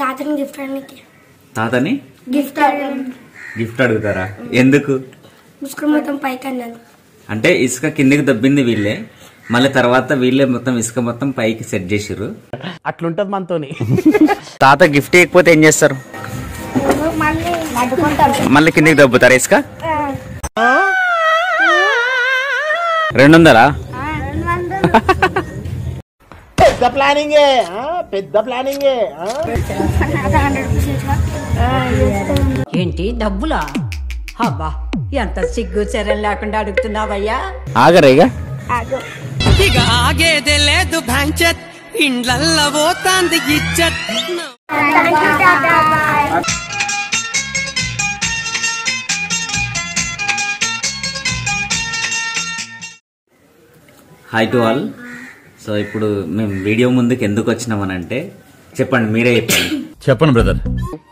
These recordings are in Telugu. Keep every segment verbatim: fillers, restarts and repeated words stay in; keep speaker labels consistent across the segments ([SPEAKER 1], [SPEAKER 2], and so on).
[SPEAKER 1] తాతని గిఫ్ట్ అడిగి
[SPEAKER 2] తాతని
[SPEAKER 1] గిఫ్ట్
[SPEAKER 2] గిఫ్ట్ అడుగుతారా? ఎందుకు?
[SPEAKER 1] ఇసుక మొత్తం పైకి అన్నాను.
[SPEAKER 2] అంటే ఇసుక కిందికి దబ్బింది వీళ్ళే, మళ్ళీ తర్వాత వీళ్ళే మొత్తం ఇసుక మొత్తం పైకి సెట్ చేసిర్రు.
[SPEAKER 3] అట్లుంటది మనతోని.
[SPEAKER 2] తాత గిఫ్ట్ ఇవ్వకపోతే ఏం చేస్తారు?
[SPEAKER 1] మళ్ళీ అడ్డుకుంటారు.
[SPEAKER 2] మళ్ళీ కిందికి దబ్బుతారా ఇసుక? రెండు వందలా?
[SPEAKER 3] పెద్ద ప్లానింగే, పెద్ద ప్లానింగే.
[SPEAKER 4] ఏంటి డబ్బులా? అబ్బా ఎంత సిగ్గు చర్యలు లేకుండా అడుగుతున్నావయ్యా.
[SPEAKER 2] ఆగరేగా
[SPEAKER 5] ఇక ఆగేదే లేదు భంచత్ ఇండ్లల్ల పోతాంది ఇచ్చత్.
[SPEAKER 2] Hi to all. సో ఇప్పుడు మేము వీడియో ముందుకు ఎందుకు వచ్చినామనంటే, చెప్పండి, మీరే చెప్పండి.
[SPEAKER 6] చెప్పండి బ్రదర్.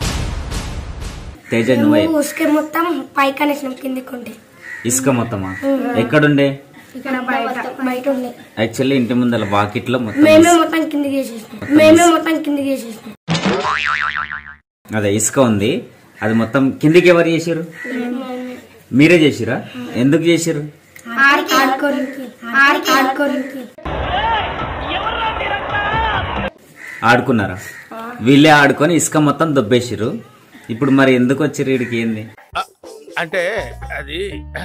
[SPEAKER 2] తేజ నువ్వే.
[SPEAKER 1] ఇసుక మొత్తం పైకి అనేసినాం, కిందికి ఉంటే.
[SPEAKER 2] ఇసుక మొత్తమా? ఎక్కడుండే?
[SPEAKER 1] ఇక్కడ బయట బయట ఉండే.
[SPEAKER 2] యాక్చువల్లీ ఇంటి ముందర వాకిట్లో మొత్తం
[SPEAKER 1] మేమే మొత్తం కిందికి వేసేసినాం. మేమే మొత్తం కిందికి వేసేసినాం.
[SPEAKER 2] అదే ఇసుక ఉంది, అది మొత్తం కిందికి ఎవరు చేసిరు? మీరే చేసిరా? ఎందుకు చేసిరు? ఆడుకున్నారా? వీళ్ళే ఆడుకొని ఇసుక మొత్తం దొబ్బేసిరు. ఇప్పుడు మరి ఎందుకు వచ్చిర్రు వీడికి? ఏంది
[SPEAKER 6] అంటే అది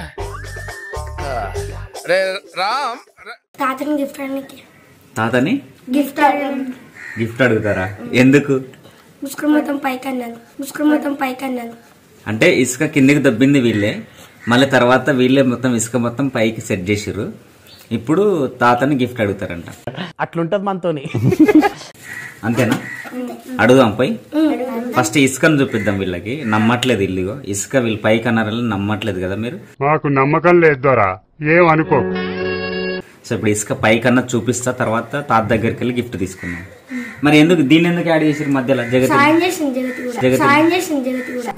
[SPEAKER 1] తాతని గిఫ్ట్ అడిగి
[SPEAKER 2] తాతని
[SPEAKER 1] గిఫ్ట్
[SPEAKER 2] గిఫ్ట్ అడుగుతారా? ఎందుకు?
[SPEAKER 1] ఇసుక మొత్తం పైకి అన్నాను. ఇసుక మొత్తం పైకి అన్నాను.
[SPEAKER 2] అంటే ఇసుక కిందికి దబ్బింది వీళ్ళే, మళ్ళీ తర్వాత వీళ్ళే మొత్తం ఇసుక మొత్తం పైకి సెట్ చేసిర్రు. ఇప్పుడు తాతని గిఫ్ట్ అడుగుతారంట.
[SPEAKER 3] అట్లుంటది మనతోని.
[SPEAKER 2] అంతేనా? అడుగుదాం పై. ఫస్ట్ ఇసుకను చూపిద్దాం వీళ్ళకి. నమ్మట్లేదు ఇల్లుగో ఇసుక, వీళ్ళు పైకి అన్నారని నమ్మట్లేదు కదా మీరు.
[SPEAKER 7] మాకు నమ్మకం లేదు దొరా, ఏం అనుకో.
[SPEAKER 2] సో ఇప్పుడు ఇసుక పైకి అన్న చూపిస్తా, తర్వాత తాత దగ్గరికి వెళ్ళి గిఫ్ట్ తీసుకుందాం. మరి ఎందుకు దీన్ని ఎందుకు యాడ్ చేసారు మధ్యలో? జగతి
[SPEAKER 1] సాయం చేసింది జగతి కూడా. సాయం చేసింది జగతి కూడా.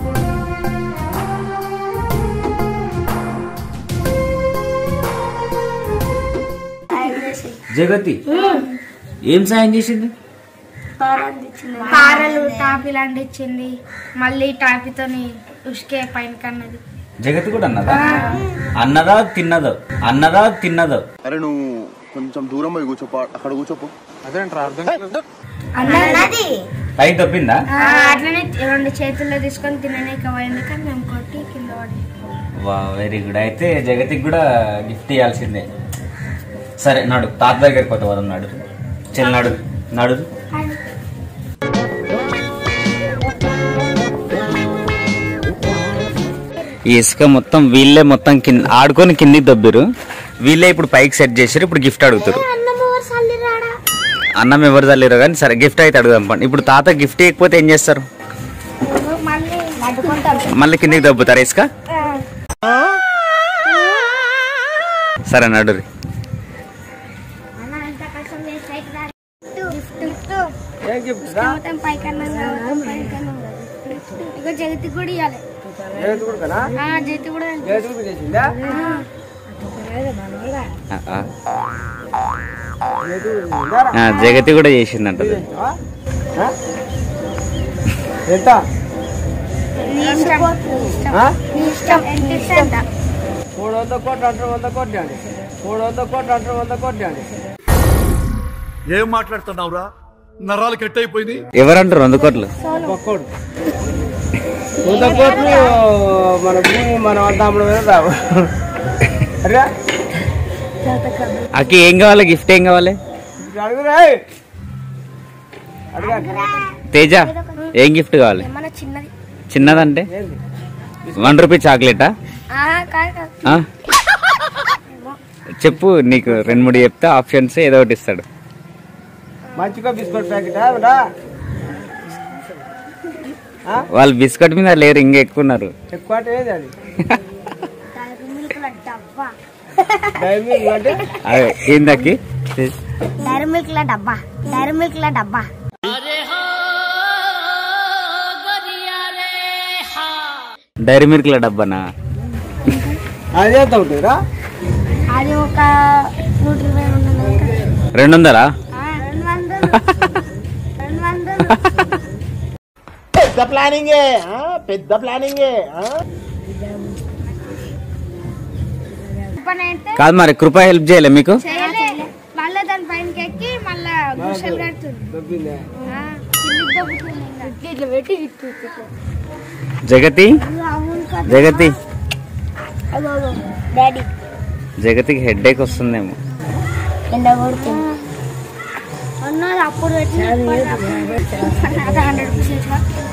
[SPEAKER 2] జగతి ఏం సాయం చేసింది?
[SPEAKER 1] పారలు టాపీలు అందించింది. మళ్ళీ టాపీతో ఉసుకే పైన కన్నది.
[SPEAKER 2] జగతి కూడా అన్నదా? అన్నదా తిన్నదో? అన్నదా తిన్నదో?
[SPEAKER 8] అరే నువ్వు కొంచెం దూరం పోయి కూర్చోపో, అక్కడ కూర్చోపో.
[SPEAKER 1] అన్నది
[SPEAKER 2] పైకి తప్పిందా?
[SPEAKER 1] అట్లనే రెండు చేతుల్లో తీసుకొని తిననీకి పోయింది, కానీ మేము కొట్టి కింద పడి.
[SPEAKER 2] వా, వెరీ గుడ్. అయితే జగతికి కూడా గిఫ్ట్ ఇవ్వాల్సిందే. సరే నాడు, తాత దగ్గరికి పోతే వదం. నాడు చెల్, నాడు నాడు. ఈ ఇసుక మొత్తం వీళ్ళే మొత్తం కింద ఆడుకొని కిందికి దబ్బిరు. వీళ్ళే ఇప్పుడు పైకి సెట్ చేసారు. ఇప్పుడు గిఫ్ట్ అడుగుతారు. అన్నం ఎవరు చల్లిరు కానీ సరే గిఫ్ట్ అయితే అడుగుదాం పండి. ఇప్పుడు తాత గిఫ్ట్ ఇవ్వకపోతే ఏం చేస్తారు? మళ్ళీ కిందికి దబ్బుతారు ఇసుక? సరే నడు.
[SPEAKER 1] జగతి కూడా ఇవ్వాలి. జగతి కూడా
[SPEAKER 2] జగతి కూడా చేసిందంట.
[SPEAKER 6] ఏం మాట్లాడుతున్నావురా? నరాలు కట్ అయిపోయింది.
[SPEAKER 2] ఎవరంటారు వంద కోట్లు?
[SPEAKER 3] వంద కోట్లు మన భూమి మనం అంతా రావు.
[SPEAKER 2] అకి ఏం కావాలి? గిఫ్ట్ ఏం కావాలి? తేజ ఏం గిఫ్ట్ కావాలి? చిన్నదంటే వన్ రూపీ చాక్లెటా? చెప్పు, నీకు రెండు మూడు చెప్తే ఆప్షన్స్ ఏదో ఒకటి ఇస్తాడు.
[SPEAKER 3] మంచిగా బిస్కెట్ ప్యాకెట్.
[SPEAKER 2] వాళ్ళు బిస్కెట్ మీద లేరు, ఇంకా ఎక్కువ ఉన్నారు.
[SPEAKER 3] ఎక్కువ
[SPEAKER 2] ఏందకి?
[SPEAKER 1] డైరీ మిల్క్ లా డబ్బా. డైరీ మిల్క్ లా డబ్బా.
[SPEAKER 2] డైరీ మిల్క్ లా డబ్బానా?
[SPEAKER 3] అదే అవుతుందిరా.
[SPEAKER 1] అది ఒక నూట ఇరవై
[SPEAKER 2] రెండు వందలా?
[SPEAKER 1] రెండు వందలు రెండు వందలు
[SPEAKER 3] పెద్ద ప్లానింగే పెద్ద ప్లానింగే.
[SPEAKER 2] కాదు మరి కృప హెల్ప్ చేయలే మీకు?
[SPEAKER 1] మళ్ళా దాని పైనకి ఎక్కి మళ్ళా గుడిసెలు కడుతుంది.
[SPEAKER 2] జగతి జగతి
[SPEAKER 1] డాడీ
[SPEAKER 2] జగతికి హెడ్ ఏక్ వస్తుందేమో.
[SPEAKER 1] ఎండ కొడుతుంది అన్నది అప్పుడు హండ్రెడ్ పర్సెంట్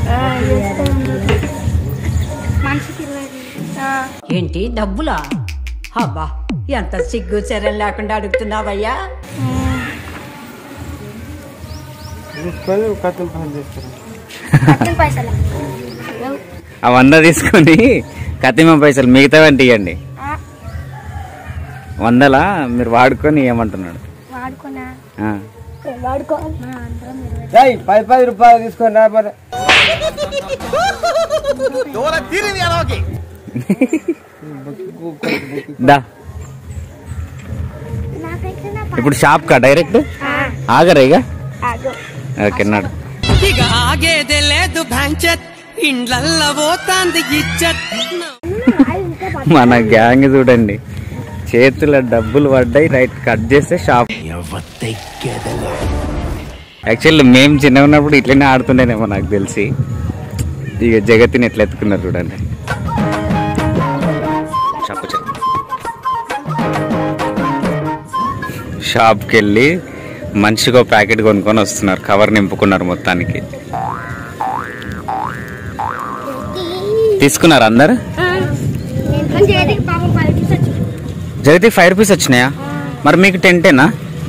[SPEAKER 1] మనిషికి ఇరవై.
[SPEAKER 4] ఏంటి డబ్బులా? అబ్బా ఎంత సిగ్గు చర్యలు లేకుండా అడుగుతున్నావయ్యా.
[SPEAKER 1] పైసలు
[SPEAKER 2] ఆ వంద తీసుకొని కతిమ పైసలు మిగతా వంటి ఇవ్వండి. వందలా మీరు వాడుకొని ఏమంటున్నాడు?
[SPEAKER 1] వాడుకున్నా
[SPEAKER 2] ఆ.
[SPEAKER 3] పది పది రూపాయలు తీసుకొని రాబోరే.
[SPEAKER 2] దా ఇప్పుడు షాప్ కా డైరెక్ట్ ఆగరా ఇక? ఓకే నాడు.
[SPEAKER 5] ఇక ఆగేదే లేదు భంచత్ ఇండ్లల్ల పోతాంది ఇచ్చత్.
[SPEAKER 2] మన గ్యాంగ్ చూడండి, చేతుల డబ్బులు పడ్డాయి, రైట్ కట్ చేస్తే షాప్. యాక్చువల్లీ మేము చిన్న ఉన్నప్పుడు ఇట్లనే ఆడుతుండేనేమో నాకు తెలిసి. ఇక జగతిని ఎట్లా ఎత్తుకున్నారు చూడండి. షాప్ షాప్కి వెళ్ళి మనిషికి ఒక ప్యాకెట్ కొనుక్కొని వస్తున్నారు, కవర్ నింపుకున్నారు మొత్తానికి. తీసుకున్నారు అందరు? జగతి ఫైవ్ రూపీస్ వచ్చినాయా? మరి మీకు టెంటేనా?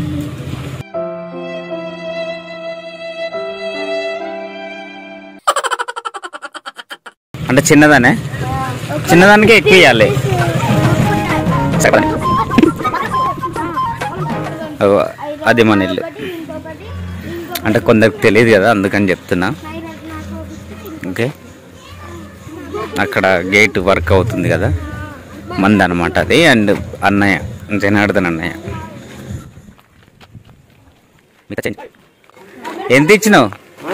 [SPEAKER 2] అంటే చిన్నదానే, చిన్నదానికే ఎక్కువ ఇవ్వాలి. అది మన ఇల్లు అంటే కొందరికి తెలియదు కదా, అందుకని చెప్తున్నా. ఓకే, అక్కడ గేట్ వర్క్ అవుతుంది కదా, మంది అనమాట అది. అండ్ అన్నయ్య జనార్దన్ అన్నయ్య. ఎంత ఇచ్చినావు?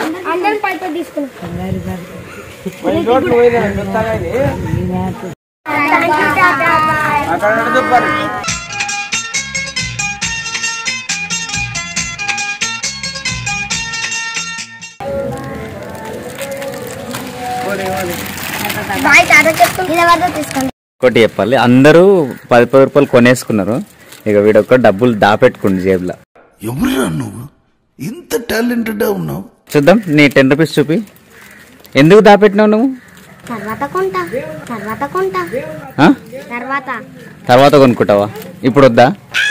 [SPEAKER 2] ఒకటి చెప్పాలి, అందరూ పది పది రూపాయలు కొనేసుకున్నారు. ఇక వీడొక్క డబ్బులు దాపెట్టుకుంది జేబులో.
[SPEAKER 6] ఎవరురా నువ్వు ఇంత టాలెంటెడ్ ఉన్నావు?
[SPEAKER 2] చూద్దాం నీ టెన్ రూపీస్ చూపి. ఎందుకు దాపెట్టినావు నువ్వు?
[SPEAKER 1] తర్వాత కొంటా తర్వాత కొంటా
[SPEAKER 2] ఆ?
[SPEAKER 1] తర్వాత
[SPEAKER 2] తర్వాత కొనుక్కుంటావా? ఇప్పుడు వద్దా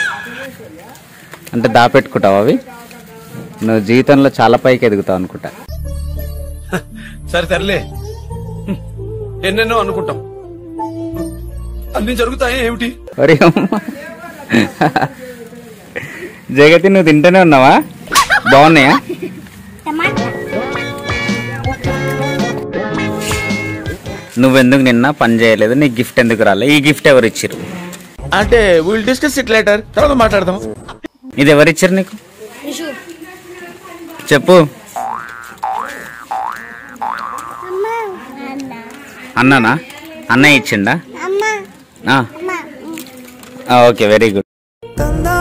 [SPEAKER 2] అంటే దాపెట్టుకుంటావా అవి? నువ్వు జీవితంలో చాలా పైకి ఎదుగుతావు అనుకుంటా.
[SPEAKER 6] సరే తరలే, ఎన్నెన్నో అనుకుంటాం, అన్ని జరుగుతాయి ఏమిటి?
[SPEAKER 2] ఒరే అమ్మా. జగతి నువ్వు తింటూనే ఉన్నావా? బాగున్నాయా? నువ్వెందుకు నిన్న పని చేయలేదు? నీ గిఫ్ట్ ఎందుకు రాలే? ఈ గిఫ్ట్ ఎవరు ఇచ్చారు?
[SPEAKER 6] అంటే విల్ డిస్కస్ ఇట్ లేటర్, తర్వాత మాట్లాడదాం.
[SPEAKER 2] ఇది ఎవరు ఇచ్చారు నీకు? చెప్పు. అన్నానా? అన్నయ్య ఇచ్చిండా? Okay, very good.